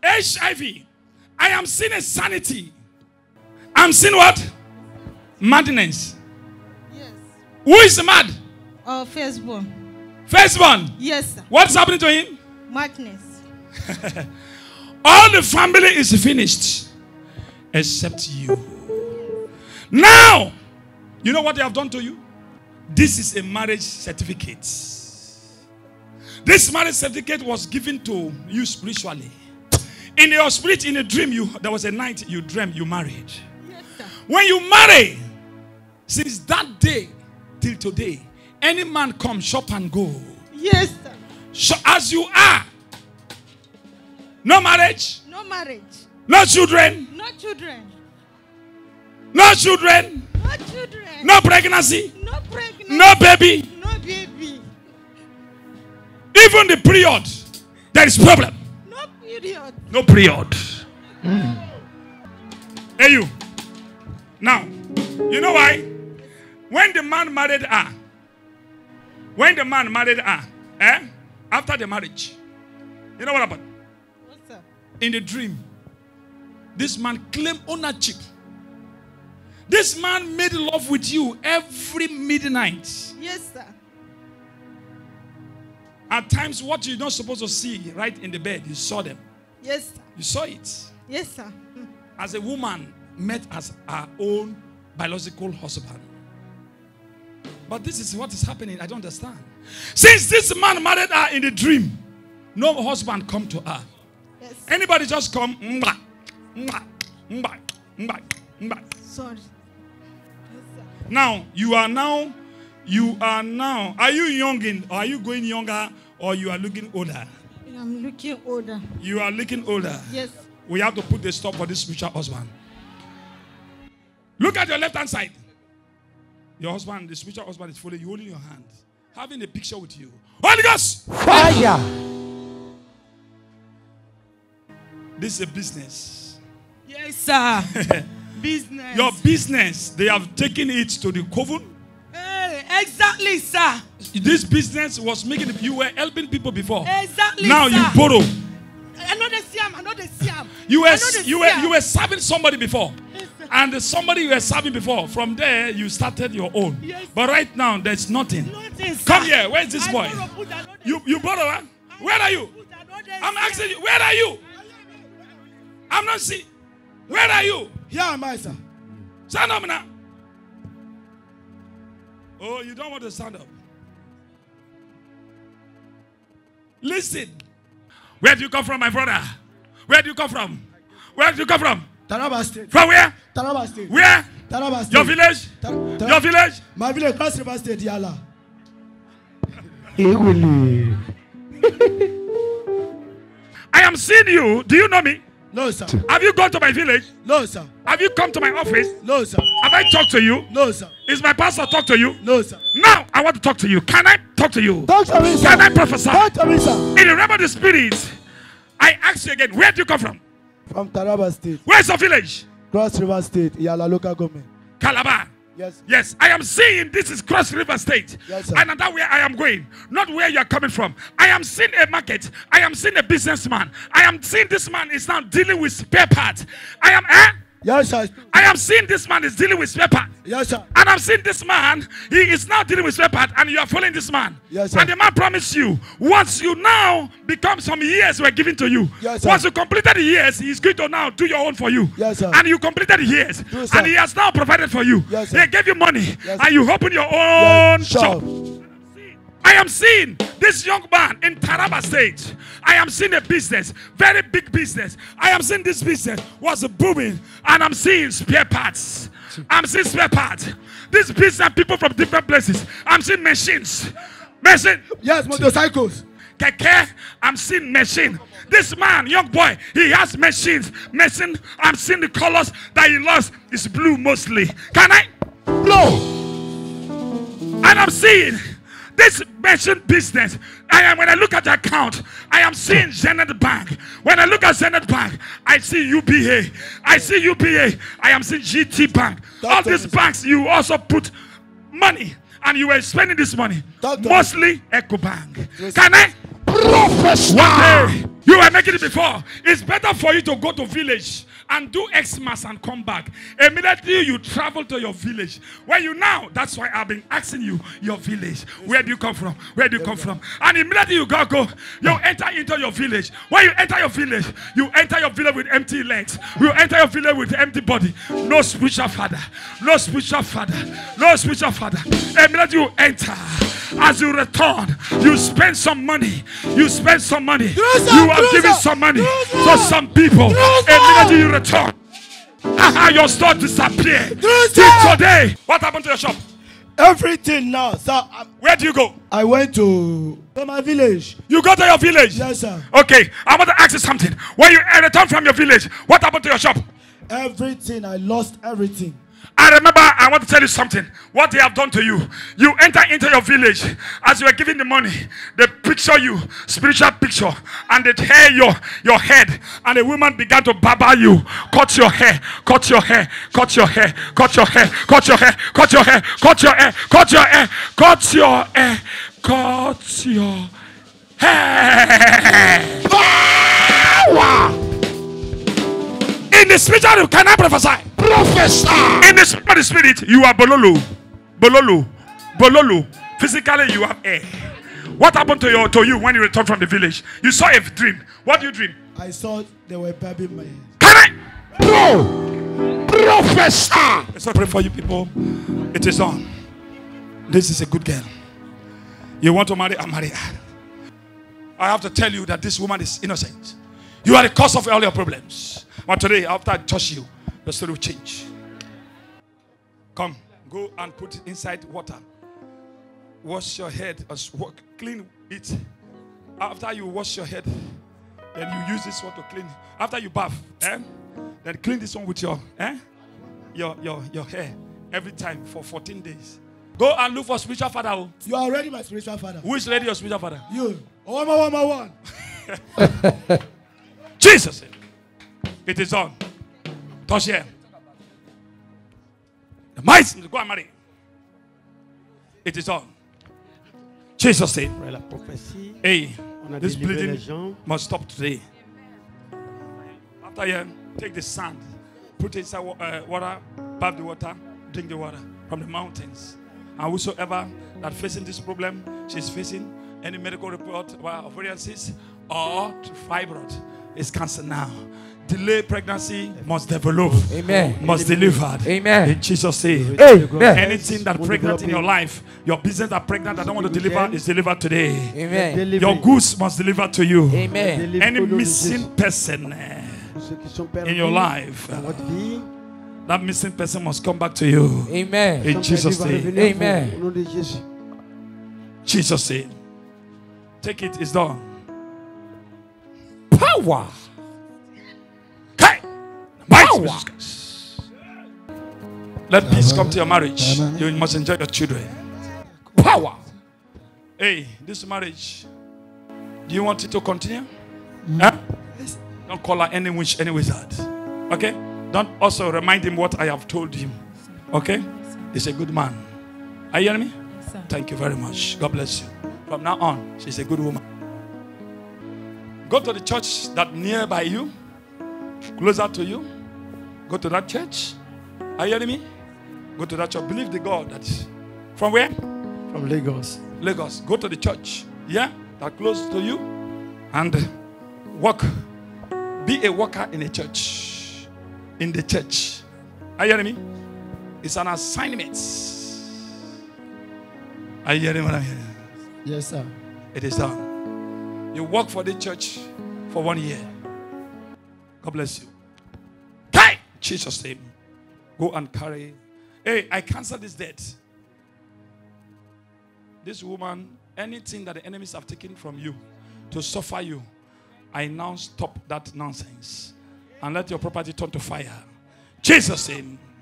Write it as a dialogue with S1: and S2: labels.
S1: HIV. I am seeing insanity. I'm seeing what? Madness.
S2: Yes.
S1: Who is mad?
S2: Firstborn.
S1: Firstborn.
S2: Yes, sir.
S1: What's happening to him?
S2: Madness.
S1: All the family is finished except you. Now, you know what they have done to you? This is a marriage certificate. This marriage certificate was given to you spiritually. In your spirit, in a dream, there was a night you dreamed you married.
S2: Yes, sir.
S1: When you marry, since that day till today, any man come, shop and go.
S2: Yes, sir.
S1: So as you are, no marriage,
S2: No marriage.
S1: no children,
S2: No children.
S1: no children,
S2: No children.
S1: no pregnancy,
S2: No pregnancy.
S1: no baby.
S2: No baby.
S1: Even the period, there is problem.
S2: No period.
S1: No period. Hey you. Now, you know why? When the man married her, after the marriage, you know what happened?
S2: Yes, sir.
S1: In the dream, this man claimed ownership. This man made love with you every midnight.
S2: Yes, sir.
S1: At times, what you're not supposed to see right in the bed, you saw them.
S2: Yes, sir.
S1: You saw it.
S2: Yes, sir.
S1: As a woman met as her own biological husband. But this is what is happening. I don't understand. Since this man married her in the dream, no husband come to her.
S2: Yes.
S1: Anybody just come. Mwah, mwah, mwah, mwah, mwah.
S2: Sorry. Yes, sir.
S1: Now, are you young or are you going younger or you are looking older?
S2: I'm looking older.
S1: You are looking older.
S2: Yes.
S1: We have to put a stop for this spiritual husband. Look at your left hand side. Your husband, the spiritual husband is following you, holding your hand, having a picture with you. Holy Ghost!
S3: Fire!
S1: This is a business.
S2: Yes, sir. Business.
S1: Your business, they have taken it to the coven.
S2: Hey, exactly, sir.
S1: This business was making, you were helping people before.
S2: Exactly,
S1: now
S2: sir.
S1: you borrow.
S2: I know the Siam. I know the Siam.
S1: You were serving somebody before.
S2: Yes, sir.
S1: And somebody you were serving before. From there, you started your own.
S2: Yes,
S1: but right now, there's nothing.
S2: Nothing, sir.
S1: Come here. Where's this boy?
S2: Borrow,
S1: You borrow, huh? Where are you? I'm asking you, where are you? I'm not seeing. Where are you?
S3: Here am I, sir.
S1: Stand up now. Oh, you don't want to stand up. Listen. Where do you come from, my brother? Where do you come from? Where do you come from?
S3: Taraba State.
S1: From where?
S3: Taraba State.
S1: Where?
S3: Taraba State.
S1: Your village? Your village?
S3: My village, Cross River State, Yala.
S1: I am seeing you. Do you know me?
S3: No, sir.
S1: Have you gone to my village?
S3: No, sir.
S1: Have you come to my office?
S3: No, sir.
S1: Have I talked to you?
S3: No, sir.
S1: Is my pastor talk to you?
S3: No, sir.
S1: Now I want to talk to you. Can I talk to you?
S3: Talk to me, sir.
S1: Can I prophesy?
S3: Talk to me, sir.
S1: In the realm of the spirit, I ask you again, where do you come from?
S3: From Taraba State.
S1: Where's your village?
S3: Cross River State, Yala local government.
S1: Calabar.
S3: Yes.
S1: Yes, I am seeing this is Cross River State.
S3: Yes, sir.
S1: And that's where I am going, not where you are coming from. I am seeing a market. I am seeing a businessman. I am seeing this man is now dealing with spare parts.
S3: Yes, sir.
S1: I am seeing this man is dealing with spare parts.
S3: Yes, sir.
S1: And I'm seeing this man, he is now dealing with spare parts, and you are following this man.
S3: Yes, sir.
S1: And the man promised you, once you now become some years were given to you,
S3: yes, sir.
S1: once you completed the years, he's going to now do your own for you.
S3: Yes, sir.
S1: And you completed the years,
S3: Yes, sir.
S1: and he has now provided for you.
S3: Yes, sir.
S1: He gave you money,
S3: Yes,
S1: and you open your own
S3: yes,
S1: shop. I am seeing this young man in Taraba State. I am seeing a business, very big business. I am seeing this business was booming, and I'm seeing spare parts. I'm seeing spare parts. This business, people from different places. I'm seeing machines.
S3: Yes, motorcycles.
S1: Keke, I'm seeing machine. This man, young boy, he has machines. Machine, I'm seeing the colors that he lost is blue mostly. Can I?
S3: Blow.
S1: And I'm seeing this machine business. When I look at the account, I am seeing Zenith Bank. When I look at Zenith Bank, I see UBA. I see UBA. I am seeing GT Bank. All these banks, you also put money, and you were spending this money. Mostly Echo Bank. Can I?
S3: Professor.
S1: One day, You were making it before. It's better for you to go to village and do Xmas and come back. Immediately you travel to your village. Where you now? That's why I've been asking you your village. Where do you come from? Where do you come from? And immediately you go. You enter into your village. When you enter your village, you enter your village with empty legs. You enter your village with empty body. No spiritual father. No spiritual father. No spiritual father. Immediately you enter. As you return, you spend some money. You spend some money. You are giving some money to some people. Immediately you return. Your store disappeared. Till today. What happened to your shop?
S3: Everything now, sir.
S1: Where do you go?
S3: I went to my village.
S1: You go to your village?
S3: Yes, sir.
S1: Okay, I want to ask you something. When you return from your village, what happened to your shop?
S3: Everything. I lost everything.
S1: I remember, I want to tell you something. What they have done to you. You enter into your village. As you are giving the money, they picture you, spiritual picture, and they tear your head. And the woman began to baba you. Cut your hair, cut your hair, cut your hair, cut your hair, cut your hair, cut your hair, cut your hair, cut your hair, cut your hair, cut your hair. Wow. In the spiritual, can I prophesy? Prophesy. In the spirit, you are bololo. Bololo. Bololo. Physically, you have air. What happened to you when you returned from the village? You saw a dream. What do you dream?
S3: I saw they were babbing my head.
S1: Can I? No. Prophesy. Let's pray for you people. It is on. This is a good girl. You want to marry? Marry her. I have to tell you that this woman is innocent. You are the cause of all your problems. But today, after I touch you, the story will change. Come, go and put it inside water. Wash your head, clean it. After you wash your head, then you use this one to clean. After you bath, then clean this one with your hair every time for 14 days. Go and look for spiritual father.
S3: You are already my spiritual father.
S1: Who is already your spiritual father?
S3: You. One.
S1: Jesus. It is on. Touch here. The mice go and marry. It is on. Jesus said, hey, this bleeding must stop today. After you take the sand, put it inside water, bath the water, drink the water from the mountains. And whosoever that facing this problem, she's facing any medical report of ovarian cyst or fibroid is cancer now. Delay pregnancy must develop. Amen. Must deliver. Amen. In Jesus' name. Amen. Anything that pregnant in your life, your business that pregnant that don't want to deliver is delivered today. Amen. Your goods must deliver to you. Amen. Any missing person in your life, that missing person must come back to you. Amen. In Jesus' name. Amen. Jesus' name. Take it. It's done. Power. Let peace come to your marriage. You must enjoy your children. Power. Hey, this marriage, do you want it to continue? Huh? Don't call her any witch, any wizard. Okay? Don't also remind him what I have told him. Okay? He's a good man. Are you hearing me? Yes, thank you very much. God bless you. From now on, she's a good woman. Go to the church that nearby you, closer to you. Go to that church. Are you hearing me? Go to that church. Believe the God that. From where?
S3: From Lagos.
S1: Lagos. Go to the church. Yeah? That close to you. And work. Be a worker in a church. In the church. Are you hearing me? It's an assignment. Are you hearing what I'm hearing?
S3: Yes, sir.
S1: It is done. You work for the church for 1 year. God bless you. Hey! Jesus' name. Go and carry. Hey, I cancel this debt. This woman, anything that the enemies have taken from you to suffer you, I now stop that nonsense. And let your property turn to fire. Jesus' name.